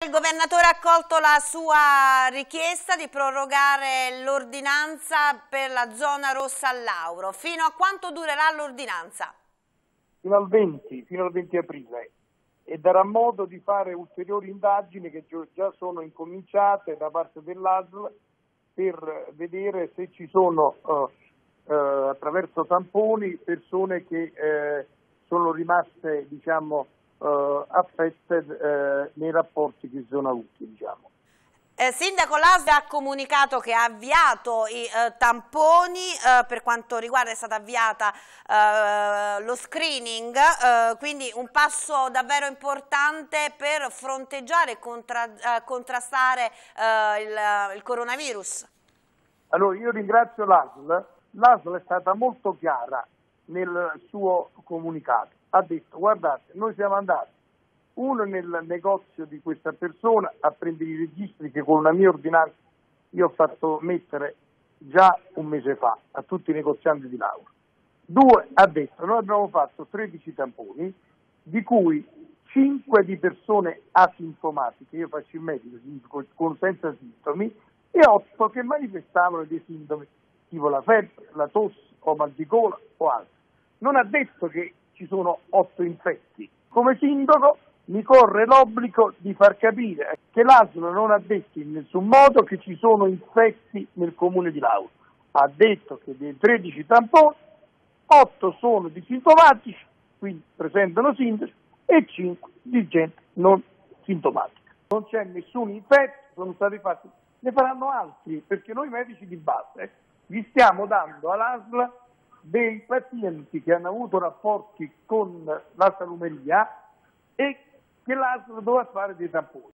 Il governatore ha accolto la sua richiesta di prorogare l'ordinanza per la zona rossa al Lauro. Fino a quanto durerà l'ordinanza? Fino al 20 aprile, e darà modo di fare ulteriori indagini che già sono incominciate da parte dell'ASL per vedere se ci sono attraverso tamponi persone che sono rimaste, diciamo, affette nei rapporti che sono avuti, diciamo. Sindaco, l'ASL ha comunicato che ha avviato i tamponi, per quanto riguarda è stata avviata lo screening, quindi un passo davvero importante per fronteggiare e contrastare il coronavirus. Allora, io ringrazio l'ASL. L'ASL è stata molto chiara nel suo comunicato. Ha detto: guardate, noi siamo andati nel negozio di questa persona a prendere i registri che con una mia ordinanza io ho fatto mettere già un mese fa a tutti i negozianti di Lauro. 2, ha detto: noi abbiamo fatto 13 tamponi, di cui 5 di persone asintomatiche, io faccio il medico con senza sintomi, e 8 che manifestavano dei sintomi tipo la febbre, la tosse o mal di gola o altro. Non ha detto che ci sono 8 infetti. Come sindaco mi corre l'obbligo di far capire che l'ASL non ha detto in nessun modo che ci sono infetti nel comune di Lauro. Ha detto che dei 13 tamponi, 8 sono di sintomatici, quindi presentano sintomi, e 5 di gente non sintomatica. Non c'è nessun infetto, sono stati fatti, ne faranno altri, perché noi medici di base vi stiamo dando all'ASL dei pazienti che hanno avuto rapporti con la salumeria e che l'ASL dovrà fare dei tamponi.